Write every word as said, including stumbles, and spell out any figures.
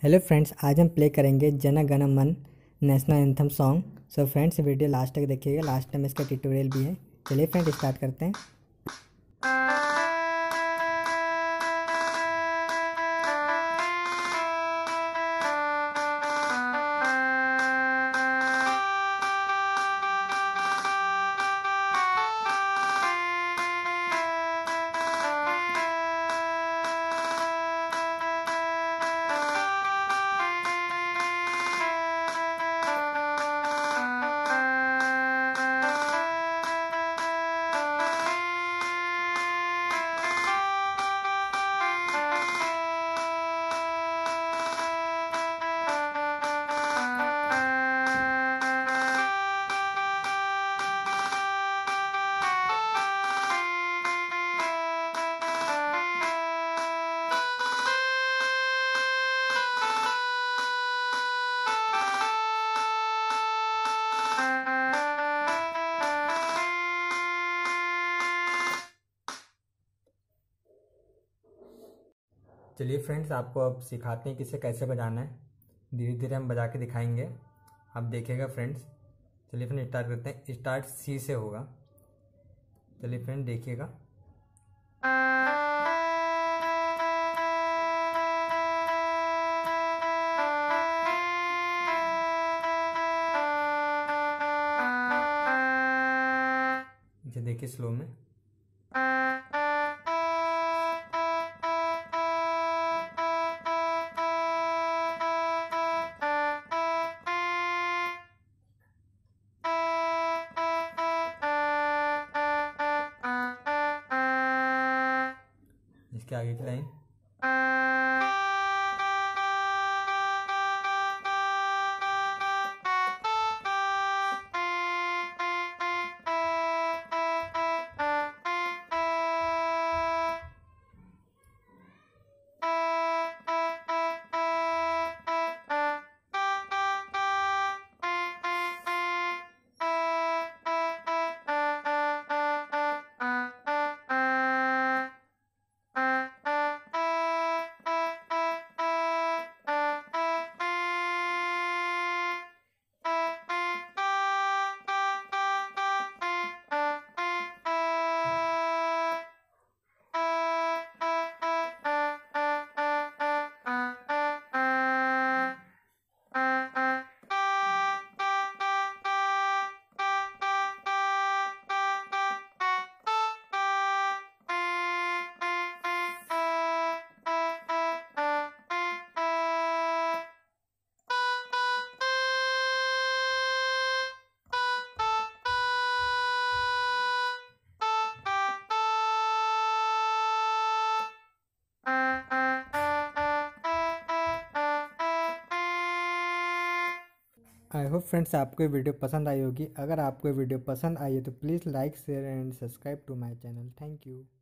Hello friends, आज हम play करेंगे Jana Gana Mana national anthem song. So friends, video last तक देखिएगा, लास्ट में इसका ट्यूटोरियल भी है। चलिए फ्रेंड्स, स्टार्ट करते हैं। चलिए फ्रेंड्स, आपको अब सिखाते हैं कि इसे कैसे बजाना है। धीरे धीरे हम बजा के दिखाएंगे, आप देखिएगा फ्रेंड्स। चलिए फ्रेंड, स्टार्ट करते हैं। स्टार्ट सी से होगा। चलिए फ्रेंड, देखिएगा। इसे देखिए स्लो में। इसके आगे की लाइन। आई होप फ्रेंड्स, आपको ये वीडियो पसंद आई होगी। अगर आपको ये वीडियो पसंद आई है तो please like share and subscribe to my channel. Thank you.